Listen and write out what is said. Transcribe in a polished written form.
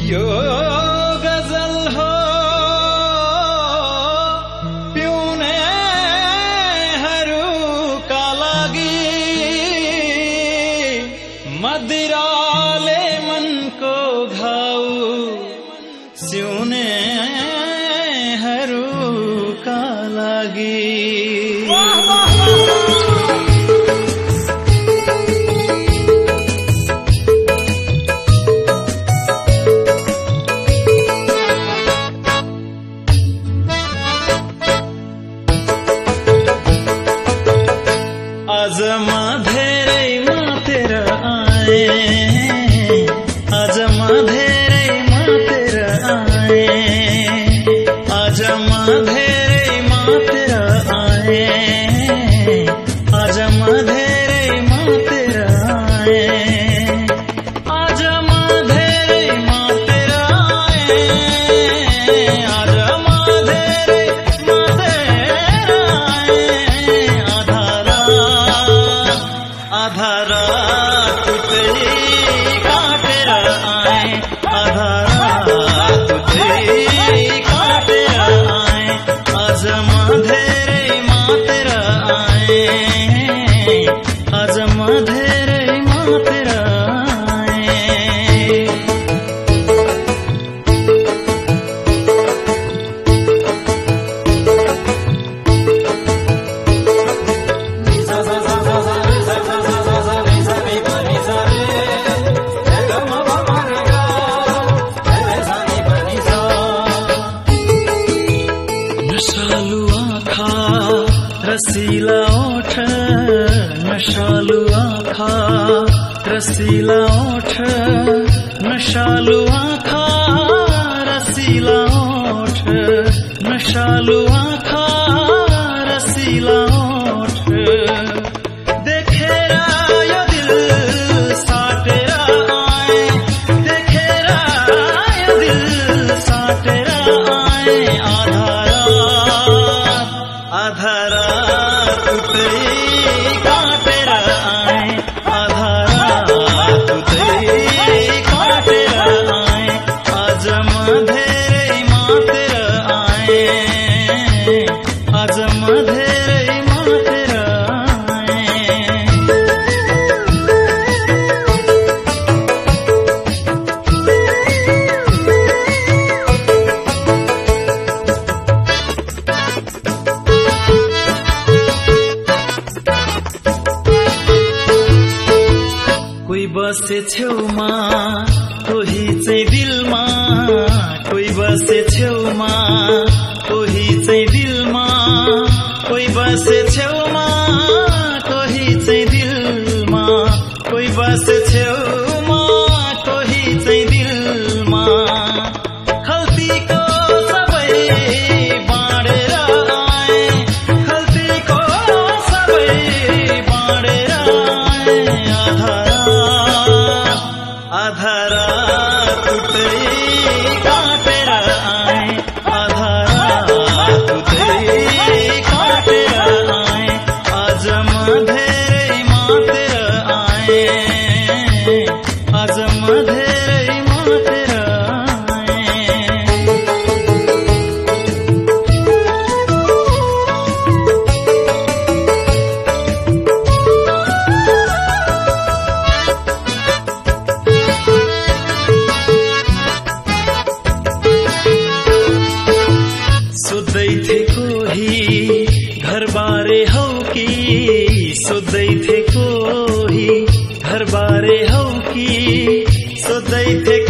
यो गजल हो पिउनेहरूका लागि मदिराले मनको घाउ सिउनेहरूका लागि। आज म धेरै मातेर आए, आज म धेरै मातेर आए, आज म धेरै मातेर आए, आज म धेरै मातेर आए, आज म धेरै मातेर आए, आज म धेरै मातेर आए। आधा रात तेरी काटेर आए, आधा रात तेरी काटेर आए, आज म धेरै मातेर आए, आज म धेरै मातेर आए। नशालु आँखा रसिला ओठ, नशालु आँखा रसिला ओठ, नशालु आँखा रसिला ओठ, नशालु आँखा रसिला ओठ। देखेर यो दिल साटेर आए, देखेर यो दिल साटेर आए। आधा रात तेरी काटेर आए, आधा रात तेरी काटेर आए, आज म धेरै मातेर आए, आज म धेरै मातेर आए। कोही बसे छेउमा कोही चाहिँ दिलमा, कोही बसे छेउमा कोही चाहिँ दिलमा, कोही बसे छेउमा कोही चाहिँ दिलमा, कोही बसे छेउमा कोही चाहिँ दिलमा। खल्तीको सबै बाँडेर आए, खल्तीको सबै बाँडेर आए। आधा रात तेरी काटेर आए, आधा रात तेरी काटेर आए, आज म धेरै मातेर आए, आज म धेरै मातेर आए। सोध्दै थे कोही घरबारे हौ कि, सोध्दै थे कोही घरबारे हौ कि, सोध्दै थे